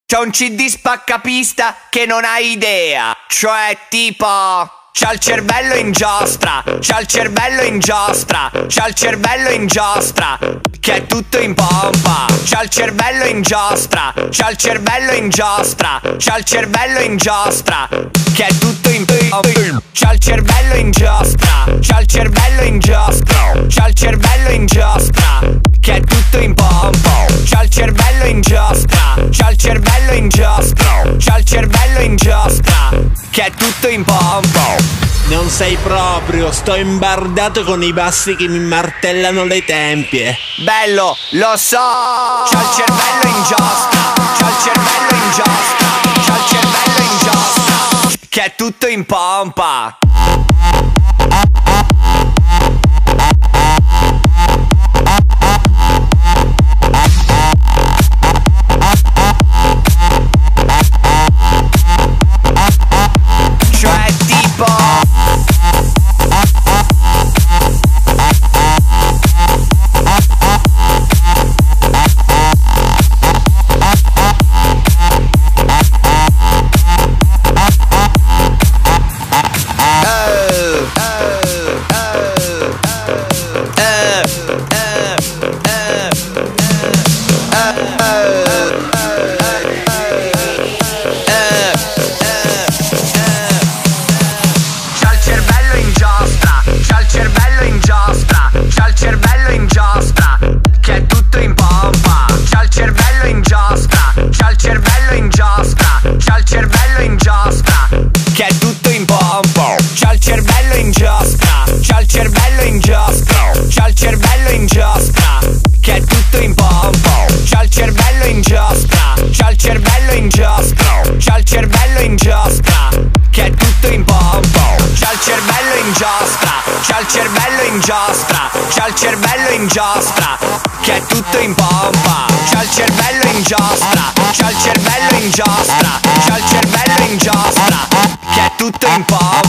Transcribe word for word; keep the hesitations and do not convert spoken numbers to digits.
C'ho un C D spaccapista che non hai idea. Cioè tipo c'ha il cervello in giostra, c'ha il cervello in giostra, c'ha il cervello in giostra, che è tutto in pompa. C'ha il cervello in giostra, c'ha il cervello in giostra, c'ha il cervello in giostra, che è tutto in pompa. C'ha il cervello in giostra, c'ha il cervello in giostra, c'ha il cervello in giostra, che è tutto in pompa. C'ha il cervello in giostra, c'ha il cervello in giostra, c'ha il cervello in giostra, che è tutto in pompa. Non sei proprio, sto imbardato con i bassi che mi martellano le tempie. Bello, lo so. C'ha il cervello in giostra, c'ha il cervello in giostra, c'ha il cervello in giostra, che è tutto in pompa. Cioè tipo c'ha il cervello in giostra, c'ha il cervello in giostra, che è tutto in pompa. C'ha il cervello in giostra, c'ha il cervello in giostra, c'ha il cervello in giostra, che è tutto in pompa. C'ha il cervello in giostra, c'ha il cervello in giostra, c'ha il cervello in giostra, che è tutto in pompa. C'ha il cervello in giostra, c'ha il cervello in giostra, c'ha il cervello in giostra, che è tutto in pompa. C'ha il cervello in giostra, c'ha il cervello in giostra, c'ha il cervello in giostra, che è tutto in pompa. C'ha il cervello in giostra, c'ha il cervello in giostra, c'ha il cervello in giostra, che è tutto in pompa.